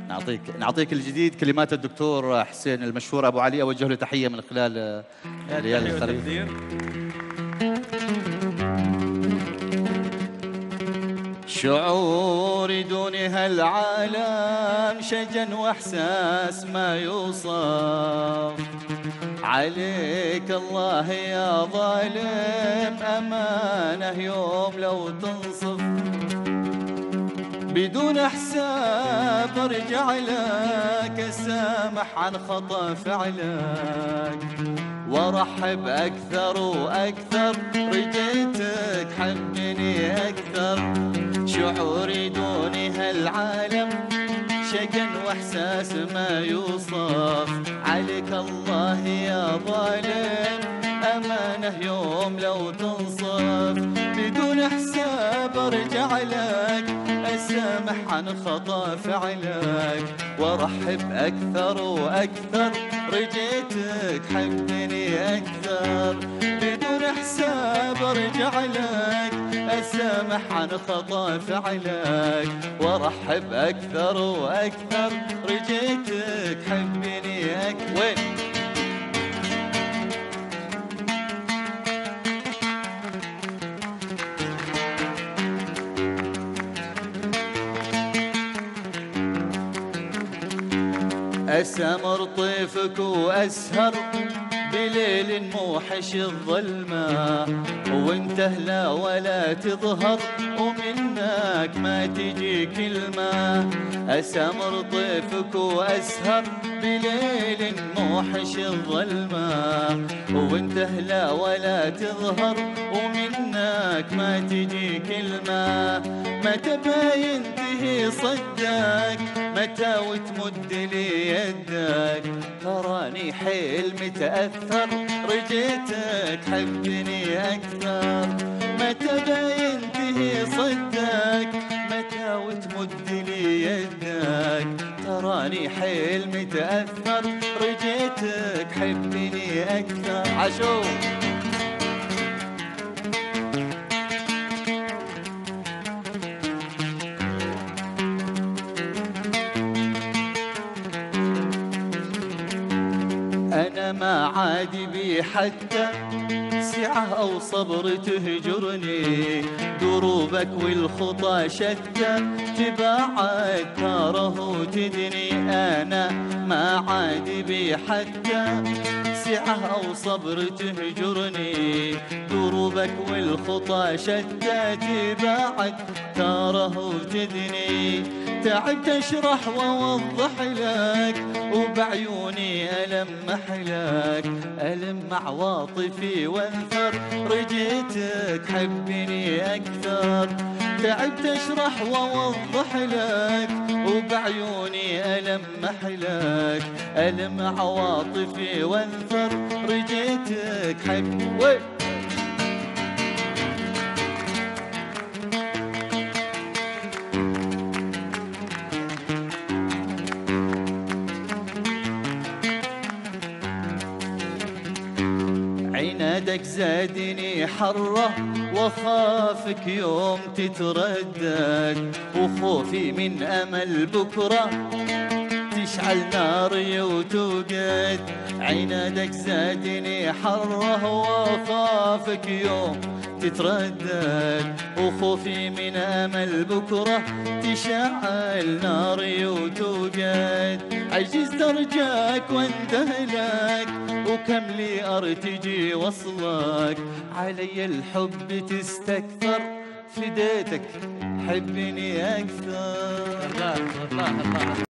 نعطيك الجديد. كلمات الدكتور حسين المشهور أبو علي، أوجه له تحية من خلال ريال الخليل. شعوري دون هالعالم شجن واحساس ما يوصف، عليك الله يا ظالم امانه يوم لو تنصف، بدون حساب ارجع لك اسامح عن خطا فعلك، وارحب اكثر واكثر رجيتك حبني اكثر، شعوري دون هالعالم شجن واحساس ما يوصف، عليك الله يا ظالم امانه يوم لو تنصف، بدون حساب ارجع لك اسامح عن خطا فعلك، وارحب اكثر واكثر رجيتك حبني اكثر، بدون حساب ارجع لك اسامح عن خطا فعلك، وارحب اكثر واكثر رجيتك حبني اكثر. وين أسمر طيفك وأسهر بليل موحش الظلمة، وانت هلا ولا تظهر ومنك ما تجي كلمة، أسمر طيفك وأسهر بليل موحش الظلمة، وانت هلا ولا تظهر ومنك ما تجي كلمة، متى بينتهي صدك متى وتمد لي يدك، تراني حيل متأثر رجيتك حبني أكثر، متى بينتهي صدك متى وتمد لي يدك، تراني حيل متأثر رجيتك حبني أكثر. عشو أنا ما عادي بي حتى سعة أو صبر تهجرني، دروبك والخطى شتى تباعد تاره تدني، أنا ما عادي بي حتى سعة أو صبر تهجرني، دروبك والخطى شتى تباعد تاره تدني، تعبت اشرح واوضح لك وبعيوني المح لك، المع عواطفي وانثر رجيتك حبني اكثر، تعبت اشرح واوضح لك وبعيوني المح لك، المع عواطفي وانثر رجيتك حبني. عنادك زادني حره وخافك يوم تتردد، وخوفي من امل بكره تشعل ناري وتوقد، عنادك زادني حره وخافك يوم تتردد، وخوفي من امل بكره تشعل ناري وتوقد، عجزت ارجاك واندهلك وكم لي ارتجي وصلك، علي الحب تستكثر فديتك حبني اكثر. الله الله الله.